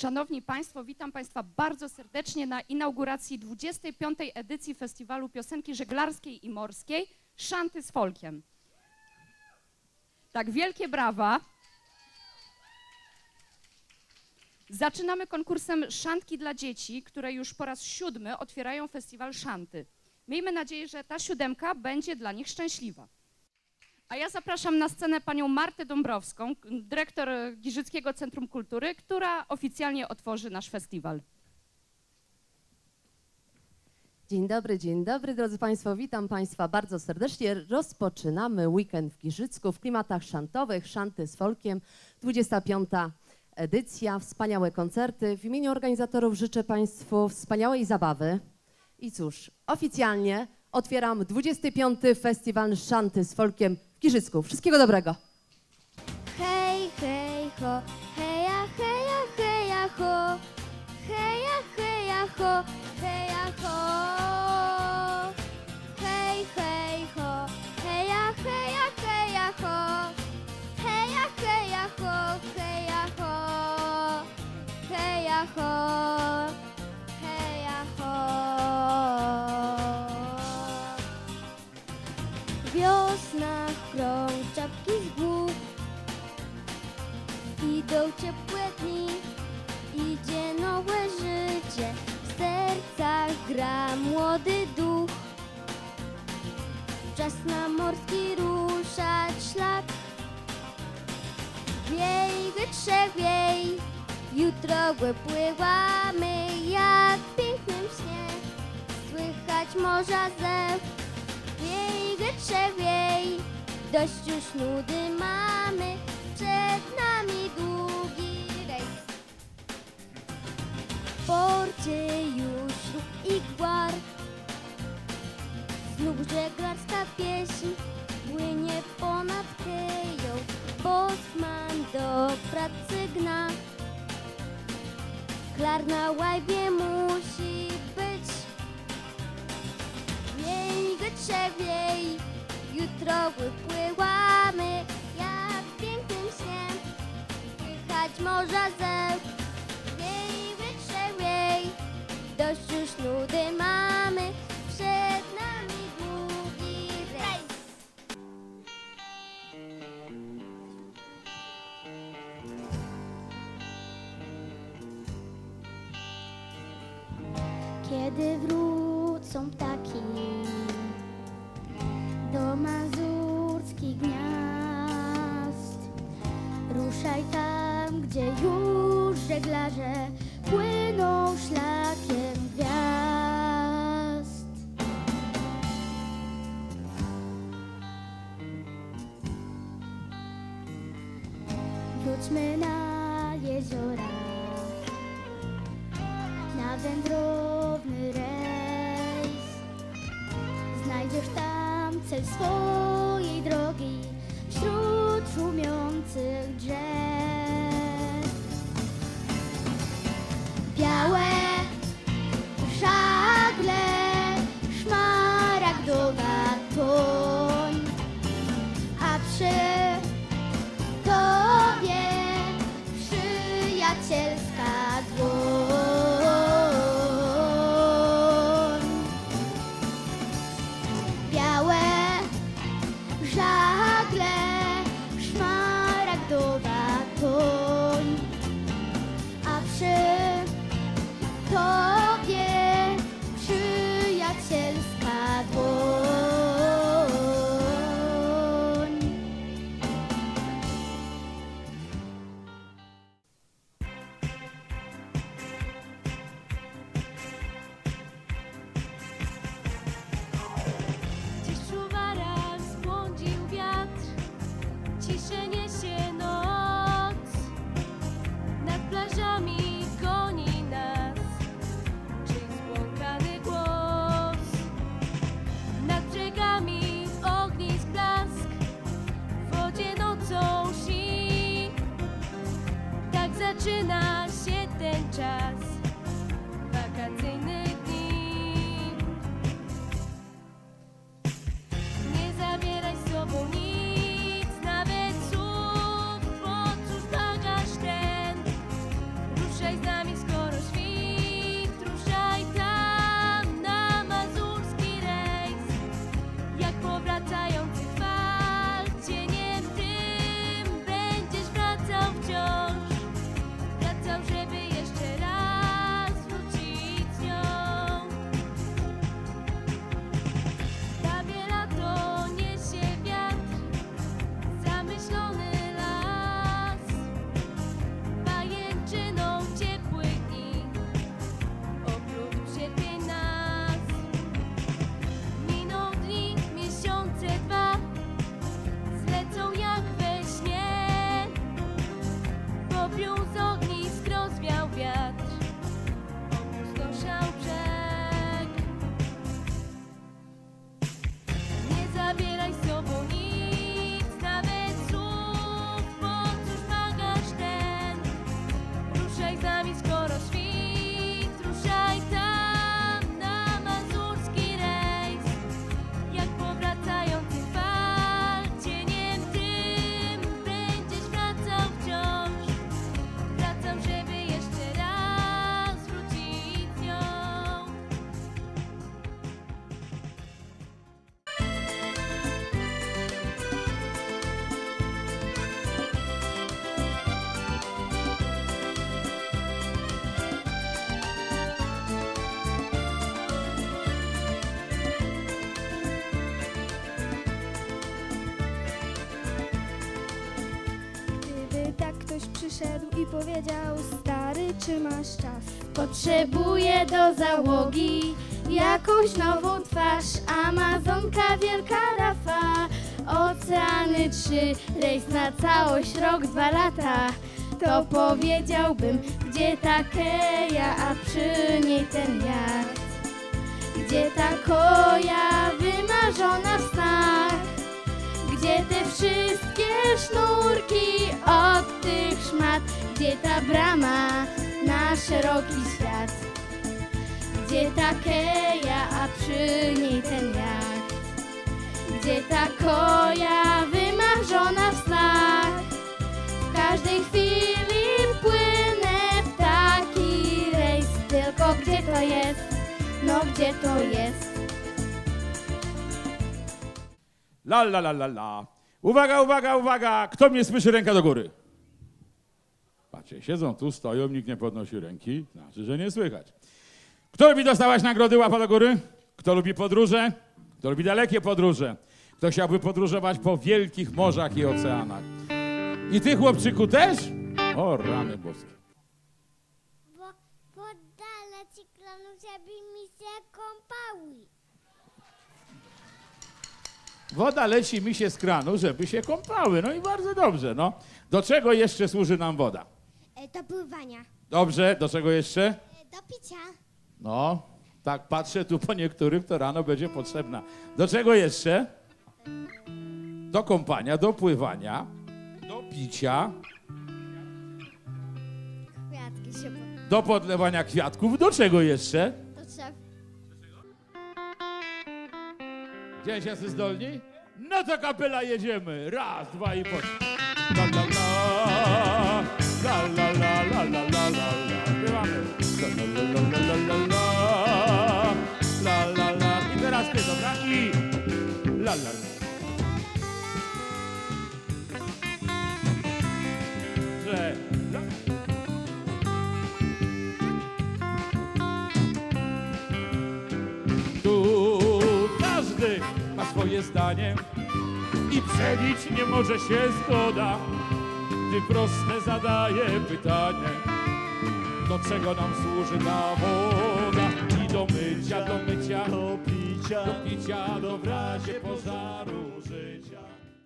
Szanowni Państwo, witam Państwa bardzo serdecznie na inauguracji 25. edycji Festiwalu Piosenki Żeglarskiej i Morskiej Szanty z Folkiem. Tak, wielkie brawa. Zaczynamy konkursem Szantki dla dzieci, które już po raz 7 otwierają festiwal Szanty. Miejmy nadzieję, że ta 7 będzie dla nich szczęśliwa. A ja zapraszam na scenę panią Martę Dąbrowską, dyrektor Giżyckiego Centrum Kultury, która oficjalnie otworzy nasz festiwal. Dzień dobry drodzy Państwo, witam Państwa bardzo serdecznie. Rozpoczynamy weekend w Giżycku w klimatach szantowych, szanty z folkiem, 25. edycja, wspaniałe koncerty. W imieniu organizatorów życzę Państwu wspaniałej zabawy i cóż, oficjalnie otwieram 25. Festiwal Szanty z Folkiem w Giżycku. Wszystkiego dobrego! Hej, hej, ho, heja, heja, heja, ho, heja, heja, ho, heja, ho. Hej, hej, ho, heja, heja, heja, ho, heja, heja, ho, heja, ho, heja, ho, heja, ho. Wiosna, krąg, czapki z głów, idą ciepłe dni, idzie nowe życie, w sercach gra młody duch. Czas na morski ruszać szlak. Wiej, wytrze, wiej, jutro pływamy jak w pięknym śnie, słychać morza zew. Wiej, wytrze, wiej, dość już nudy mamy, przed nami długi rejs. W porcie już ruch i gwar, znów żeglarska pieśń płynie ponad Keją. Bosman do pracy gna, klar na łajbie musi być. Wiej, wytrze, wiej, jutro wypływamy jak w pięknym śnie, słychać morza zew. Wiej, wytrze, wiej, dość już nudy mamy, przed nami długi rejs. Kiedy wrócą ptaki do mazurskich gniazd, ruszaj tam, gdzie już żeglarze płyną szlakiem gwiazd. Wróćmy na jeziora, na wędrowny rejs. Znajdziesz tam cel swojej drogi wśród szumiących drzew. Białe żagle, szmaragdowa toń, a przy tobie przyjacielska dłoń. Białe żagle, szmaragdowa przyszedł i powiedział: stary, czy masz czas? Potrzebuję do załogi jakąś nową twarz. Amazonka, wielka rafa, oceany 3, rejs na całość, rok, 2 lata. To powiedziałbym, gdzie ta Keja, a przy niej ten jacht. Gdzie ta koja wymarzona w snach? Gdzie te wszystkie sznurki od tych szmat? Gdzie ta brama na szeroki świat? Gdzie ta Keja, a przy niej ten jacht? Gdzie ta koja wymarzona w snach? W każdej chwili płynę w taki rejs. Tylko gdzie to jest? No gdzie to jest? La la la la la. Uwaga, uwaga, uwaga! Kto mnie słyszy, ręka do góry? Patrzcie, siedzą tu, stoją, nikt nie podnosi ręki, znaczy, że nie słychać. Kto lubi dostawać nagrody, łapa do góry? Kto lubi podróże? Kto lubi dalekie podróże? Kto chciałby podróżować po wielkich morzach i oceanach? I ty, chłopczyku, też? O, rany boskie. Woda leci kranu, żeby mi się kąpały. Woda leci mi się z kranu, żeby się kąpały. No i bardzo dobrze, no. Do czego jeszcze służy nam woda? Do pływania. Dobrze, do czego jeszcze? Do picia. No, tak patrzę tu po niektórych, to rano będzie potrzebna. Do czego jeszcze? Do kąpania, do pływania, do picia, Kwiatki się do podlewania kwiatków. Do czego jeszcze? do drzew. Gdzieś jacy zdolni? No to kapela jedziemy. Raz, dwa i po. La la la, la la la la la la la. Śpiewamy. La la la la la la, la la la. I teraz ty, dobra? I la la la. Że la. Tu każdy ma swoje zdanie i przebić nie może się zgoda, gdy proste zadaje pytanie, do czego nam służy ta woda? I do mycia, do picia, do w razie pożaru życia.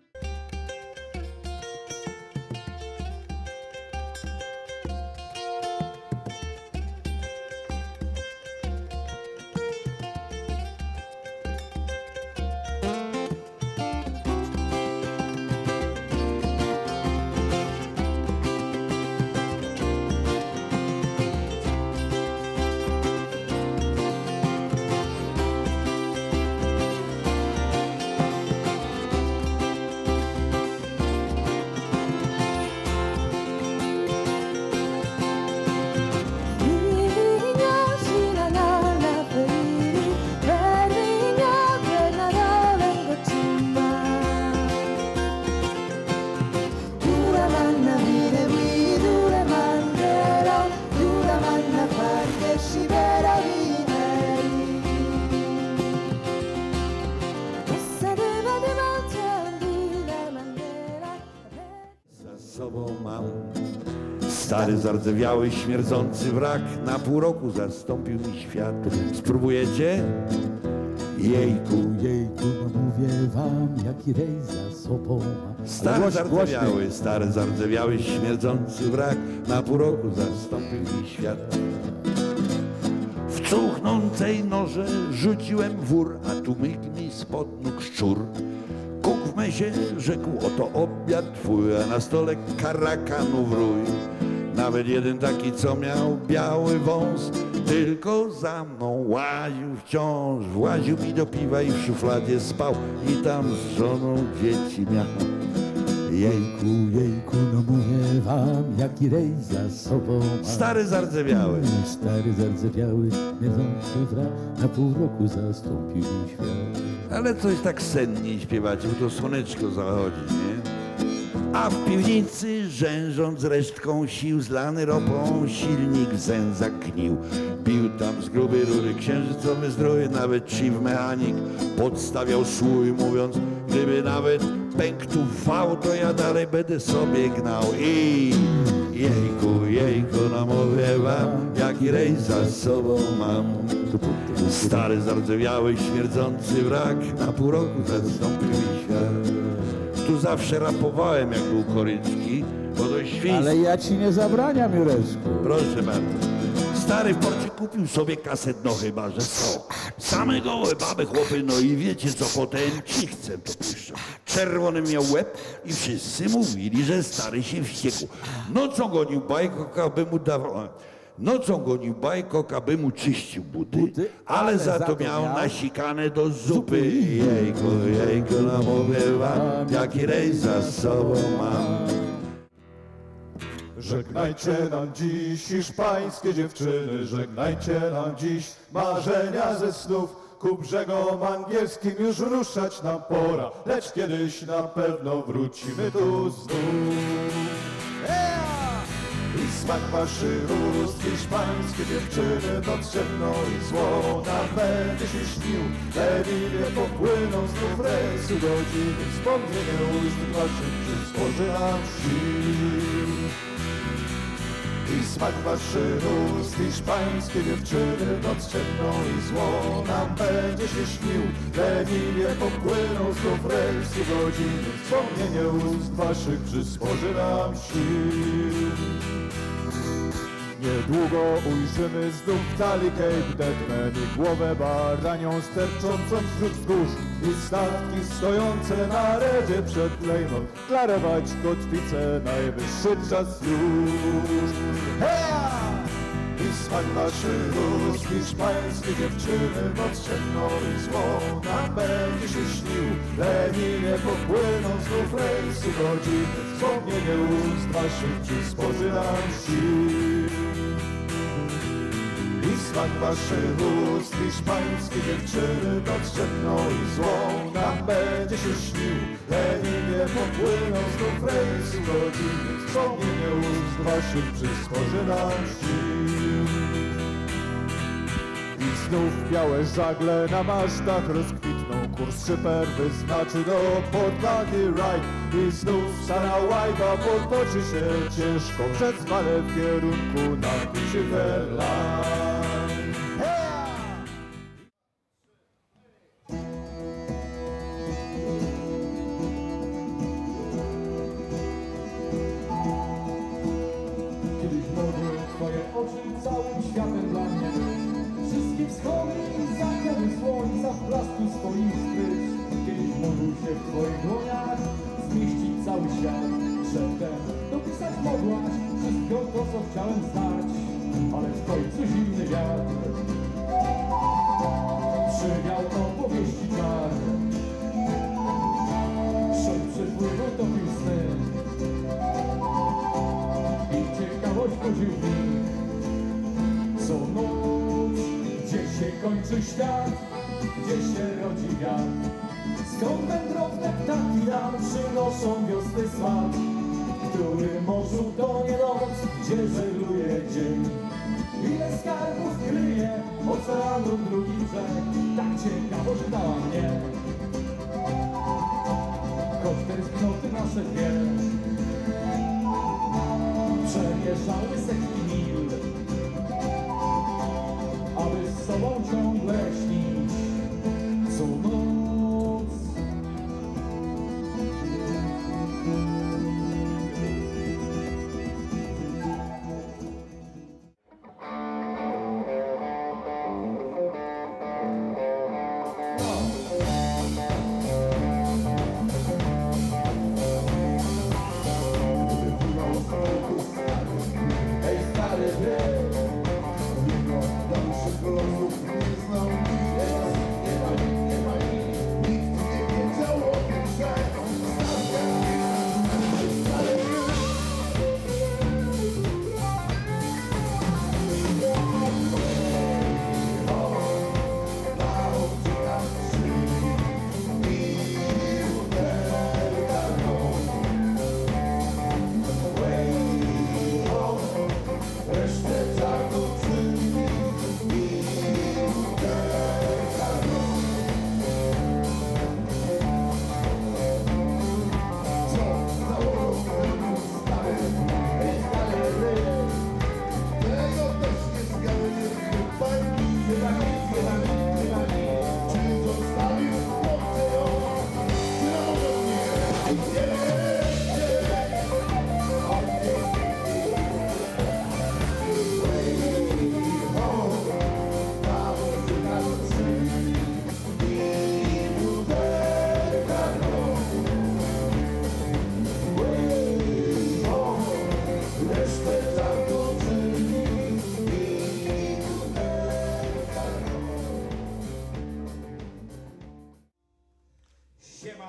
Stary, zardzewiały, śmierdzący wrak na pół roku zastąpił mi świat. Spróbujecie? Jejku. Jejku, no mówię wam, jaki rejs za sobą ma. Stary, zardzewiały, śmierdzący wrak na pół roku zastąpił mi świat. W cuchnącej norze rzuciłem wór, a tu myk mi spod nóg szczur. Kuk w mesie rzekł, oto obiad twój, a na stole karakanów rój. Nawet jeden taki, co miał biały wąs, tylko za mną łaził wciąż. Właził mi do piwa i w szufladzie spał i tam z żoną dzieci miał. Jejku, Jejku, no mówię wam, jaki rejs za sobą ma. Stary, zardzewiały, śmierdzący wrak na pół roku zastąpił mi świat. ale coś tak sennie śpiewacie, bo to słoneczko zachodzi, nie? A w piwnicy, rzężąc resztką sił, zlany ropą, silnik w zęzach gnił. Bił tam z grubej rury księżycowy zdrój, nawet chief mechanik podstawiał słój, mówiąc, gdyby nawet pękł tu wał, to ja dalej będę sobie gnał. Jejku, jejku, no mówię wam, jaki rejs za sobą mam. Stary, zardzewiały, śmierdzący wrak na pół roku zastąpił mi świat. Tu zawsze rapowałem, jak był Korycki, bo to świństwo. Ale ja ci nie zabraniam, Jureczku. Proszę bardzo. Stary w porcie kupił sobie kaset, no chyba, że są. Same gołe baby, chłopy, no i wiecie co potem cichcem to puszczał. Czerwony miał łeb i wszyscy mówili, że stary się wściekł. Nocą gonił bajkok, aby mu dawał... Nocą gonił bajkok, aby mu czyścił buty, ale za to miał nasikane do zupy. Jejku, jejku, no mówię wam, jaki rejs za sobą mam. Żegnajcie nam dziś hiszpańskie dziewczyny, żegnajcie nam dziś marzenia ze snów. Ku brzegom angielskim już ruszać nam pora, lecz kiedyś na pewno wrócimy tu znów. I smak waszych ust, hiszpańskie dziewczyny, noc ciemno i zło nam będzie się śnił. Leniwie popłyną znów rejsu godziny, wspomnienie ust waszych przysporzy nam sił. I smak waszych ust, hiszpańskie dziewczyny, noc ciemno i zło nam będzie się śnił. Leniwie popłyną znów rejsu godziny, wspomnienie ust waszych przysporzy nam sił. Niedługo ujrzymy znów w dali Cape Deadman i głowę baranią sterczącą wśród wzgórz i statki stojące na redzie przed Plejmont klarować kotwicę, najwyższy czas już. Heja! I smak waszych ust, hiszpańskie dziewczyny, noc ciemno i zło nam będzie się śnił. Leniwie popłyną znów rejsu godziny, wspomnienie ust waszych przysporzy nam sił. I smak waszych ust, hiszpańskie dziewczyny, noc ciemno i zło nam będzie się śnił. Leniwie popłyną znów rejsu godziny, wspomnienie ust waszych przysporzy nam sił. I znów białe żagle na masztach rozkwitną, kurs szyper wyznaczy do Port Lucky Ride. I znów stara łajba potoczy się ciężko przez falę w kierunku na Silver Line. Kiedyś mogły twoje oczy całym światem dla mnie. Wszystkie wschody i zachody słońca w blasku swoich skryć. Kiedyś mógł się w twoich dłoniach zmieścić cały świat. Przedtem dopisać mogłaś wszystko to, co chciałem znać. Ale w końcu zimny wiatr przywiał opowieści czar. Szum przypływu topił sny i ciekawość budził w nich. Co noc, gdzie się kończy świat, gdzie się rodzi wiatr. Skąd wędrowne ptaki nam przynoszą wiosny smak, w którym morzu tonie noc, gdzie żegluje dzień. Ile skarbów kryje oceanu drugi brzeg, tak ciekawo czytała mnie. Choć tęsknoty nasze dwie przemierzały setki mil, aby z sobą ciągle śnić co noc.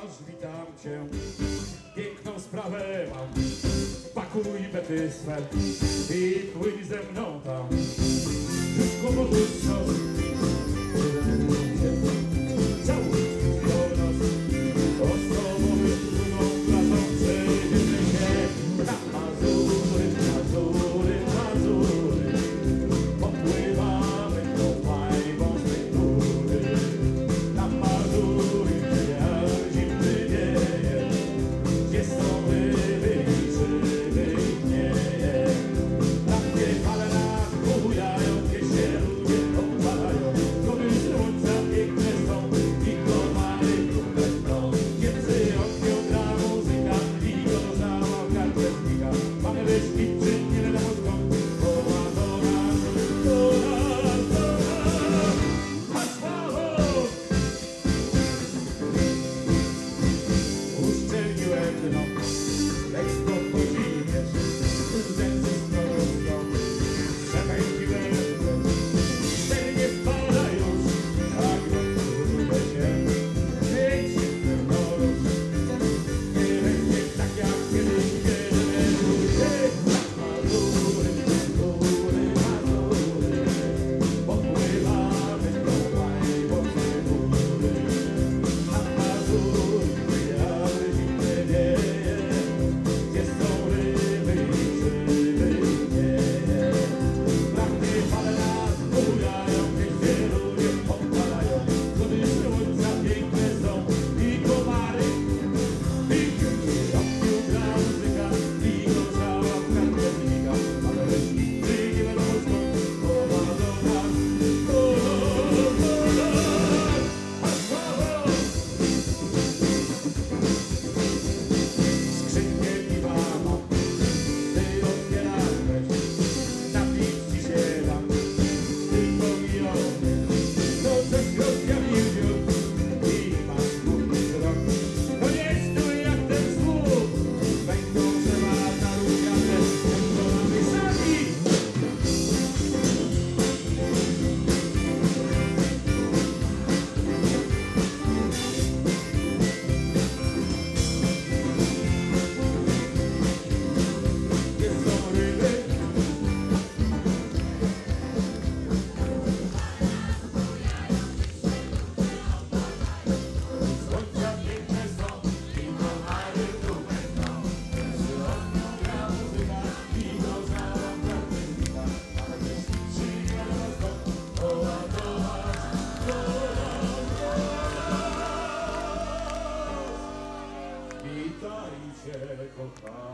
Tomasz, witam cię. Piękną sprawę mam. Pakuj bety swe i płyń ze mną tam. Rzuć kłopoty w nos. Całuj do nas. Ostrowowy drugą klasą przejedziemy się na Mazury, Mazury, Mazury. Popływamy tą fajną z tej góry. Na Mazury, gdzie zimny wieje, gdzie są ryby i grzyby i gnieje. Takie fale nas bujają, gdzie się ludzie opalają. Zgody słońca piękne są i komary kruche są. Niemcy robią gra muzyka i go zamawka technika. Mamy wyszki, czy nie wiadomo skąd. Woła do nas, do nas, do nas. Hasławo! Uszczelniłem dno, lekko podziwiesz, rdzency strostą, przepędziłem dno. Cztery nie wpada już, tak rozumie się, mieć się w noros. Nie będzie tak jak kiedyś, kiedy będzie Mazury, Mazury, Mazury. Popływamy tą łajbą z góry. Na Mazury, gdzie zimny wieje, gdzie są ryby i grzyby i gnieje. Takie fale nas bujają, gdzie ludzie opalają. Zgody słońca piękne są i komary. I gdzie robią gra muzyka i gorzała technika. Ale wyszli, czy nie wiadomo skąd, woła do nas, do nas. Hasławo! Skrzynkę piwa mam, ty otwierasz weź, napić ci się dam, tylko miliony, to coś rozjawił dziób i masz główny wzrok. To nie stój jak ten słup, będą drzewa narumiane, będą namysami. Gdzie są ryby? Słońca piękne są i komary kruche są. Przyrodnią gra muzyka i gorzała technika. Ale jeśli czy nie wiadomo skąd, woła do nas, do nas, do nas. Witajcie, kochani.